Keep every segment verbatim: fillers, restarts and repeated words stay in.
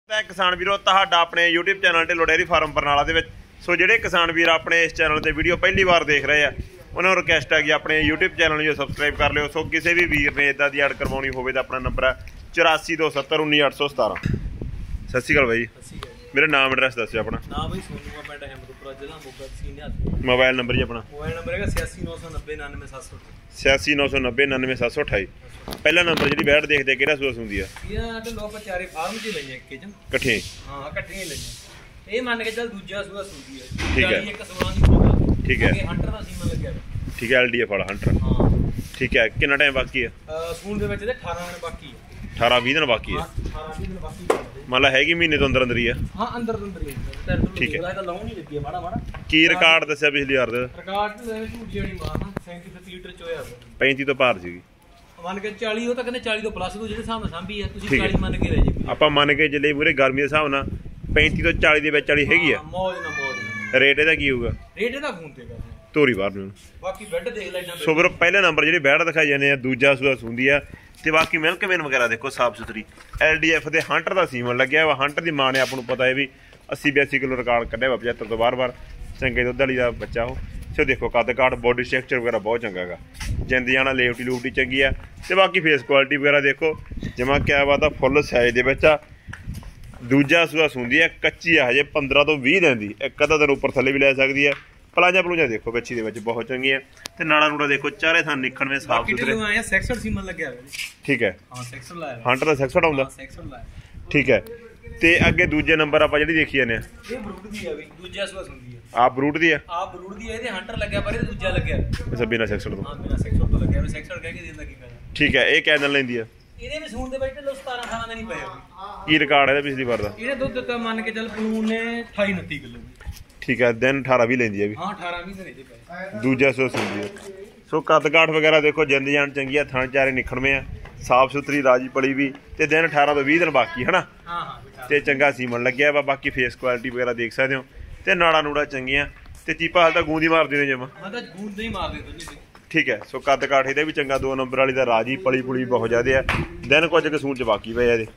किसान वीरो तुहाडा अपने YouTube channel Dhillon dairy farm Barnala दे विच सो जिहड़े किसान वीर अपने इस चैनल ते वीडियो पहली बार देख रहे हैं उन्होंने रिक्वेस्ट है कि अपने यूट्यूब चैनल जो सबसक्राइब कर लियो। सो किसी भी वीर ने इदा की ऐड करवानी होवे तो अपना नंबर है चौरासी दो सत्तर उन्नी अठ सौ सतारा। सत श्री अकाल भाई, मेरा नाम एड्रैस दस्यो अपना। मोबाइल नंबर जी अपना छियासी नौ सौ नब्बे उनानवे सत्त सौ अठाई। पहला नंबर जी बैठ देखते कि सूआ सूंदी है कट्ठे ये मान के चल दूजा सूआ सूंदी है। ठीक है ठीक है ठीक है एल डी एफ वाला हंटर। हां ठीक है कितना टाइम बाकी है स्कूल दे विच ते अठारह दिन बाकी है। अठारह बीस दिन बाकी है। अठारह बीस दिन बाकी मतलब है कि महीने तो अंदर अंदर ही है। हां अंदर अंदर ही है। ठीक है तो लाउन नहीं लगी है माड़ा माड़ा की रिकॉर्ड दस्या पिछली बार दे रिकॉर्ड ले झूठी वाली मार ना सैंतीस लीटर चोया पैंतीस तो पार सीगी मान के चालीस ਉਹ ਤਾਂ ਕਹਿੰਦੇ ਚਾलीस ਤੋਂ ਪਲੱਸ ਤੋਂ ਜਿਹੜੇ ਹਿਸਾਬ ਨਾਲ ਸਾਂਭੀ ਹੈ ਤੁਸੀਂ ਚਾलीस ਮੰਨ ਕੇ ਰਹਿ ਜੀ। ਆਪਾਂ ਮੰਨ ਕੇ ਚੱਲੇ ਮੂਰੇ ਗਰਮੀ ਦੇ ਹਿਸਾਬ ਨਾਲ पैंतीस ਤੋਂ ਚਾलीस ਦੇ ਵਿੱਚ ਵਾਲੀ ਹੈਗੀ ਆ। ਮੌਜ ਨਾ ਮੌਜ ਰੇਟ ਇਹਦਾ ਕੀ ਹੋਊਗਾ? ਰੇਟ ਇਹਦਾ ਫੋਨ ਤੇ ਕਰ ਤੋਰੀ ਬਾਹਰ ਨੂੰ ਬਾਕੀ ਬੈੱਡ ਦੇਖ ਲੈ। ਸੋ ਵੀਰ ਪਹਿਲੇ ਨੰਬਰ ਜਿਹੜੇ ਬੈਡ ਦਿਖਾਈ ਜਾਂਦੇ ਆ ਦੂਜਾ ਸੂਆ ਸੁੰਦੀ ਆ ਤੇ ਬਾਕੀ ਮਿਲਕ ਮੇਨ ਵਗੈਰਾ ਦੇਖੋ ਸਾਫ ਸੁਥਰੀ ਐਲ ਡੀ ਐਫ ਦੇ ਹੰਟਰ ਦਾ ਸੀਮਨ ਲੱਗਿਆ ਵਾ। ਹੰਟਰ ਦੀ ਮਾਂ ਨੇ ਆਪਾਂ ਨੂੰ ਪਤਾ ਹੈ ਵੀ अस्सी बयासी किलो रिकॉर्ड ਕੱਢਿਆ ਵਾ पचहत्तर ਤੋਂ ਬਾਰ ਬਾਰ ਚੰਗੇ ਦੁੱਧ ਵਾਲੀ ਦਾ ਬੱਚਾ ਉਹ। ਸੋ ਦੇਖੋ ਕੱਦ ਕਾਠ ਬੋਡੀ ਸਟਰਕਚਰ ਵਗੈਰਾ ਬਹੁਤ ਚੰਗਾ ਗਾ। ਜਿੰਦ ਜਾਣਾ ਲੇਵਟੀ ਲੂਵਟੀ ਚੰਗੀ ਆ ਤੇ ਬਾਕੀ ਫੇਸ ਕੁਆਲਿਟੀ ਵਗੈਰਾ ਦੇਖੋ ਜਮਾ ਕਿਆ ਬਾਤ ਆ ਫੁੱਲ ਸਾਈਜ਼ ਦੇ ਵਿੱਚ ਆ। ਦੂਜਾ ਸੂਆ ਸੁੰਦੀ ਆ ਕੱਚੀ ਆ ਹਜੇ पंद्रह ਤੋਂ बीस ਦਿਨ ਦੀ। ਇੱਕ ਅੱਧਾ ਦਿਨ ਉੱਪਰ ਥੱਲੇ ਵੀ ਲੈ ਸਕਦੀ ਆ। ਪਲਾਜਾ ਪਲੂਜਾ ਦੇਖੋ ਕੱਚੀ ਦੇ ਵਿੱਚ ਬਹੁਤ ਚੰਗੀਆਂ ਤੇ ਨਾੜਾ ਨੂੜਾ ਦੇਖੋ ਚਾਰੇ ਥਾਂ ਨਿਕਣਵੇਂ ਸਾਫ ਸੁਥਰੇ। ਆਇਆ ਸੈਕਸਰ ਸੀਮਨ ਲੱਗਿਆ ਹੋਇਆ। ਠੀਕ ਹੈ ਹਾਂ ਸੈਕਸਰ ਲਾਇਆ ਹੰਟਰ ਦਾ ਸੈਕਸਰ ਆਉਂਦਾ। ਹਾਂ ਸੈਕਸਰ ਲਾਇਆ ਠੀਕ ਹੈ ਤੇ ਅੱਗੇ ਦੂਜੇ ਨੰਬਰ ਆਪਾਂ ਜਿਹੜੀ ਦੇਖੀ ਜਾਂਦੇ ਆ ਇਹ ਬਰੂਟ ਦੀ ਆ ਵੀ ਦੂਜਾ ਸੂਆ ਸੁੰਦੀ ਆ। ਆਹ ਬਰੂਟ ਦੀ ਆ ਆਹ ਬਰੂਟ ਦੀ ਆ ਇਹਦੇ ਹੰਟਰ ਲੱਗਿਆ ਪਰ ਇਹ ਦੂਜਾ ਲੱਗਿਆ ਅੱਛਾ ਬਿਨਾ ਸੈਕਸਰ ਤੋਂ। ਹਾਂ ਬਿਨਾ ਸੈਕਸਰ ਤੋਂ ਲੱਗਿਆ ਵੀ ਸੈਕਸਰ ਕਹਿ ਕੇ ਦਿੰਦਾ ਕੀ ਫਾਇਦਾ। ਠੀਕ ਹੈ ਇਹ ਕਿੰਨਾ ਲੈਂਦੀ ਆ? ਇਹਦੇ ਵੀ ਸੂਣ ਦੇ ਵਿੱਚ ਲੋ सत्रह अठारह ਦਾ ਨਹੀਂ ਪਿਆ। ਕੀ ਰਿਕਾਰਡ ਇਹਦਾ ਪਿਛਲੀ ਵਾਰ ਦਾ? ਇਹਦੇ ਦੁੱਧ ਦਿੱਤਾ ਮੰਨ ਕੇ ਚੱਲ ਪਲੂਨ ਨੇ अट्ठाईस उनतीस ਕਿਲੋ। ਠੀਕ ਹੈ ਦਿਨ अठारह ਵੀ ਲੈਂਦੀ ਆ ਵੀ। ਹਾਂ अठारह ਵੀ ਦੇ ਪਏ ਦੂਜਾ ਸੋ ਸੁੰਦੀ ਆ। ਸੋ ਕੱਦ ਕਾਠ ਵਗੈਰਾ ਦੇਖੋ ਜਿੰਦ ਜਾਨ ਚੰਗੀ ਆ ਥਣ ਚਾਰੇ ਨਿਖੜਵੇਂ ਆ ਸਾਫ ਸੁਥਰੀ ਰਾਜੀ ਪਲੀ ਵੀ ਤੇ ਦਿਨ अठारह ਤੋਂ बीस ਦਿਨ ਬਾਕੀ ਹਨਾ। ਹਾਂ ਹਾਂ ਤੇ ਚੰਗਾ ਸੀਮਨ ਲੱਗਿਆ ਵਾ। ਬਾਕੀ ਫੇਸ ਕੁਆਲਿਟੀ ਵਗੈਰਾ ਦੇਖ ਸਕਦੇ ਹੋ ਤੇ ਨਾੜਾ ਨੂੜਾ ਚੰਗੀਆਂ ਤੇ ਚੀਪਾ ਹਾਲ ਤਾਂ ਗੂੰਦੀ ਮਾਰਦੀ ਨੇ ਜਮਾ। ਮੈਂ ਤਾਂ ਗੂੰਦ ਨਹੀਂ ਮਾਰਦੇ ਦੋਨੇ। ਠੀਕ ਹੈ ਸੋ ਕੱਦ ਕਾਠ ਇਹਦਾ ਵੀ ਚੰਗਾ ਦੋ ਨੰਬਰ ਵਾਲੀ ਦਾ ਰਾਜੀ ਪਲੀ ਪੁਲੀ ਬਹੁਤ ਜ਼ਿਆਦੇ ਆ। ਦਿਨ ਕੁਝ ਕਸੂਰ ਚ ਬਾਕੀ ਪਏ ਇਹਦੇ।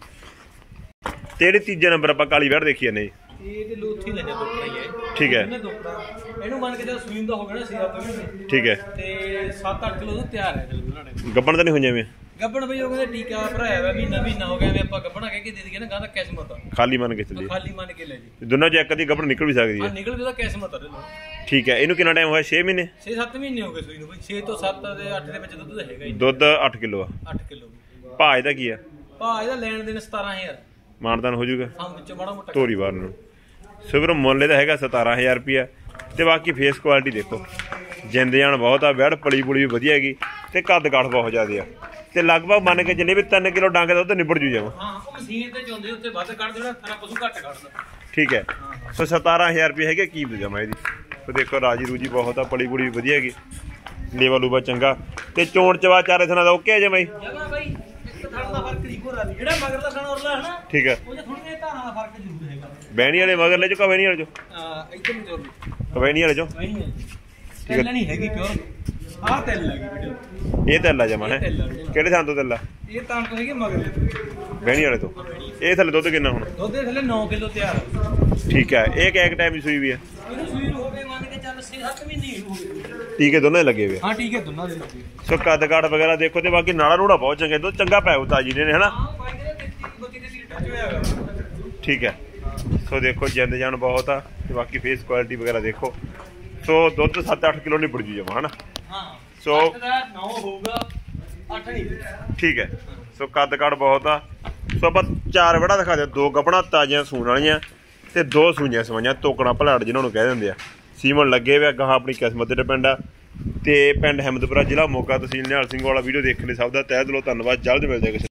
ਤੇ ਜਿਹੜੇ ਤੀਜੇ ਨੰਬਰ ਆਪਾਂ ਕਾਲੀ ਵੈੜ ਦੇਖੀ ਜਾਂਦੇ ਇਹ ਤੇ ਲੋਥੀ ਲੈ ਜਾ ਟੋਕਰਾ ਹੀ ਹੈ। ਠੀਕ ਹੈ ਇਹਨੂੰ ਮੰਨ ਕੇ ਚੱਲ ਸੂਈਨ ਦਾ ਹੋ ਗਿਆ ਨਾ ਸਿਰਾ ਤੋਂ ਵੀ। ਠੀਕ ਹੈ ਤੇ ਸੱਤ ਅੱਠ ਕਿਲੋ ਦੁੱਧ ਤਿਆਰ ਹੈ ਉਹਨਾਂ ਨੇ। ਗੱਬਣ ਤਾਂ ਨਹੀਂ ਹੋਈਆਂ ਵੇ? ਗੱਬਣ ਬਈ ਉਹ ਕਹਿੰਦੇ ਟੀਕਾ ਭਰਾਇਆ ਵਾ ਮਹੀਨਾ ਮਹੀਨਾ ਹੋ ਗਿਆ ਵੀ ਆਪਾਂ ਗੱਬਣਾ ਕਹਿ ਕੇ ਦੇ ਦਈਏ ਨਾ ਗਾਂ ਦਾ ਕਿਸਮਤ ਆ। ਖਾਲੀ ਮੰਨ ਕੇ ਚੱਲੀਏ ਖਾਲੀ ਮੰਨ ਕੇ ਲੈ ਜੀ ਦੋਨਾਂ ਚ ਇੱਕ ਦੀ ਗੱਬਣ ਨਿਕਲ ਵੀ ਸਕਦੀ ਹਾਂ ਹੈ। ਨਿਕਲ ਵੀ ਉਹਦਾ ਕਿਸਮਤ ਆ। ਠੀਕ ਹੈ ਇਹਨੂੰ ਕਿੰਨਾ ਟਾਈਮ ਹੋਇਆ? छह ਮਹੀਨੇ छह सत्त ਮਹੀਨੇ ਹੋ ਗਏ ਸੂਈ ਨੂੰ ਬਈ। छह ਤੋਂ सत्त ਦੇ ਅੱਠ ਦੇ ਵਿੱਚ ਦੁੱਧ ਹੈਗਾ ਜੀ। ਦੁੱਧ ਅੱਠ ਕਿਲੋ ਆ। ਅੱਠ ਕਿਲੋ ਭਾਅ ਇਹਦਾ ਕੀ ਆ? ਭਾਅ ਇਹਦਾ ਲੈਣ ਦੇਣ सतारह हज़ार ਮਾਨਦਾਨ ਹੋ ਜਾਊਗਾ ਹਾਂ ਵਿੱਚੋਂ ਮਾੜਾ ਮੋਟਾ ਤੋਰੀ ਬਾਰ ਨੂੰ। ਸੋ ਵੀਰ ਮੁੱਲ ਇਹਦਾ ਹੈਗਾ सतारह हज़ार ਰੁਪਿਆ ਤੇ ਬਾਕੀ ਫੇਸ ਕੁਆਲਿਟੀ ਦੇਖੋ ਜਿੰਦ ਜਾਨ ਬਹੁਤ ਆ। ਵੈੜ ਪਲੀ ਪੁਲੀ ਵੀ ਵਧੀਆ ਹੈਗੀ ਤੇ ਕੱਦ ਕਾਠ ਬਹੁਤ ਜ਼ਿਆਦੇ ਆ ਤੇ ਲਗਭਗ ਮੰਨ ਕੇ ਚੱਲੇ ਵੀ ਤਿੰਨ ਕਿਲੋ ਡੰਗ ਦਾ ਦੁੱਧ ਨਿਬੜ ਜੂ ਜਾਵਾ। ਹਾਂ ਉਹ ਮਸ਼ੀਨ ਤੇ ਚੋਂਦੇ ਉੱਤੇ ਵੱਧ ਕੱਢ ਦੇਣਾ ਸਾਰਾ ਪਸ਼ੂ ਘੱਟ ਕੱਢਦਾ। ਠੀਕ ਹੈ ਸੋ सतारह हज़ार ਰੁਪਏ ਹੈਗੇ ਕੀ ਜਮਾ ਇਹਦੀ। ਸੋ ਦੇਖੋ ਰਾਜੀ ਰੂਜੀ ਬਹੁਤ ਆ ਪਲੀ ਪੁਲੀ ਵੀ ਵਧੀਆ ਹੈਗੀ ਲੇਵਾ ਲੂਵਾ ਚੰਗਾ ਤੇ ਚੋਣ ਚਵਾ ਚਾਰੇ ਥਣਾ ਦਾ ਓਕੇ ਜਮਾ ਹੀ ਜਮਾ ਬਾਈ। ਇੱਕ ਥਣ ਦਾ ਫਰਕ ਨਹੀਂ ਕੋਰਾ ਨਹੀਂ ਜਿਹੜਾ ਮਗਰ ਦਾ ਥਣ ਉਰਲਾ ਹੈ ਨਾ। ਠੀਕ ਹੈ ਉਹ ਜੇ ਥੋੜੀਆਂ ਧਾਰਾਂ ਦਾ ਫਰਕ ਜ਼ਰੂਰ ਹੈਗਾ। ਬਹਿਣੀ ਵਾਲੇ ਮਗਰ ਲੈ ਚੋ ਕਵੈਣੀ ਵਾਲੇ ਚੋ? ਹਾਂ ਇੱਧਰ ਨੂੰ ਚੋਰ ਕਵੈਣੀ ਵਾਲੇ ਚੋ ਨਹੀਂ ਹੈ ਤੇਲ ਨਹੀਂ ਹੈਗੀ ਪਿਓਰ। ਆਹ ਤੇਲ ਲੱਗੀ ਵੀਡੀਓ ਇਹ ਤੇਲਾ ਜਮਾ ਹੈ। ਕਿਹੜੇ ਥਾਂ ਤੋਂ ਤੇਲਾ? ਇਹ ਤਾਂ ਤੋਂ ਹੈਗੀ ਮਗਰ ਬਹਿਣੀ ਵਾਲੇ ਤੋਂ। ਇਹ ਥੱਲੇ ਦੁੱਧ ਕਿੰਨਾ ਹੁਣ? ਦੁੱਧ ਦੇ ਥੱਲੇ ਨौ ਕਿਲੋ ਤਿਆਰ। ਠੀਕ ਹੈ ਇਹ ਕਿ ਇੱਕ ਟਾਈਮ ਦੀ ਸੂਈ ਵੀ ਹੈ? ਇਹਨੂੰ ਸੂਈ ਹੋ ਗਏ ਮੰਨ ਕੇ ਚੱਲ छह सत्त ਮਹੀਨੇ ਹੋ ਗਏ। ਟੀਕੇ ਦੋਨੇ ਲੱਗੇ ਹੋਏ? ਹਾਂ ਠੀਕ ਹੈ ਦੋਨਾਂ ਦੇ ਲੱਗੇ। ਸੋ ਕੱਦ ਕਾਠ ਵਗੈਰਾ ਦੇਖੋ ਤੇ ਬਾਕੀ ਨਾੜਾ ਨੂੜਾ ਬਹੁਤ ਚੰਗਾ ਦੁੱਧ ਚੰਗਾ ਪਾਇਆ ਤਾਜੀ ਨੇ ਹਨਾ। ਹਾਂ ਬਾਈ ਦੇ ਤੀਹ ਬੱਤੀ ਦੇ ਲੀਟਰ ਚ ਹੋਇਆ। ਠੀਕ ਹੈ ਸੋ ਦੇਖੋ ਜਿੰਦ ਜਾਨ ਬਹੁਤ ਆ ਤੇ ਬਾਕੀ ਫੇਸ ਕੁਆਲਿਟੀ ਵਗੈਰਾ ਦੇਖੋ। ਸੋ ਦੁੱਧ सत्त अठ ਕਿਲੋ ਨਿਬੜ ਜੂ ਜਮਾ ਹਨਾ। ਹਾਂ ਸੋ नौ ਹੋਊਗਾ ਅੱਠ ਨਹੀਂ। ਠੀਕ ਹੈ ਸੋ ਕੱਦ ਕਾਠ ਬਹੁਤ ਆ। ਸੋ ਆਪਾਂ ਚਾਰ ਵੜਾ ਦਿਖਾ ਦਿਓ ਦੋ ਗੱਬਣਾ ਤਾਜ਼ੀਆਂ ਸੂਣ ਵਾਲੀਆਂ ਤੇ ਦੋ ਸੂਈਆਂ ਸਵਾਈਆਂ ਤੋਕਣਾ ਭਲਾੜ ਜਿਹਨਾਂ ਨੂੰ ਕਹਿ ਦਿੰਦੇ ਆ। ਸੀਮਨ ਲੱਗੇ ਹੋਏ ਗਾਹਾਂ ਆਪਣੀ ਕਿਸਮਤ ਤੇ ਡਿਪੈਂਡ ਆ। ਤੇ ਪਿੰਡ ਹਿੰਮਤਪੁਰਾ ਜ਼ਿਲ੍ਹਾ ਮੋਗਾ ਤਹਿਸੀਲ ਨਿਹਾਲ ਸਿੰਘ ਵਾਲਾ ਵੀਡੀਓ ਦੇਖਣ ਲਈ ਸਭ ਦਾ ਤਹਿ ਦਿਲੋਂ ਧੰਨਵਾਦ। ਜਲਦ ਮਿਲਦੇ ਕਿਸੇ